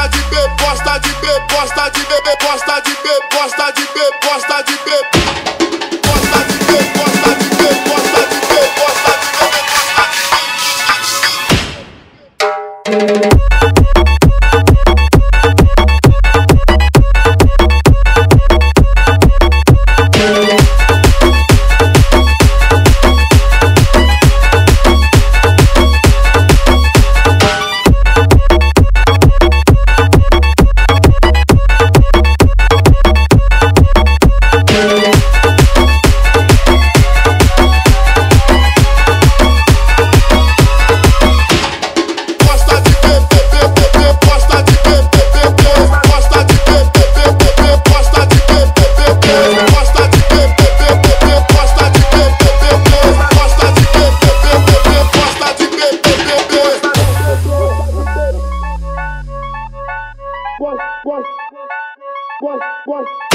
gosta de beber, gosta de beber, gosta de beber, gosta de beber, gosta de beber, gosta de beber, gosta de beber, gosta de beber, gosta de beber, gosta de beber. What?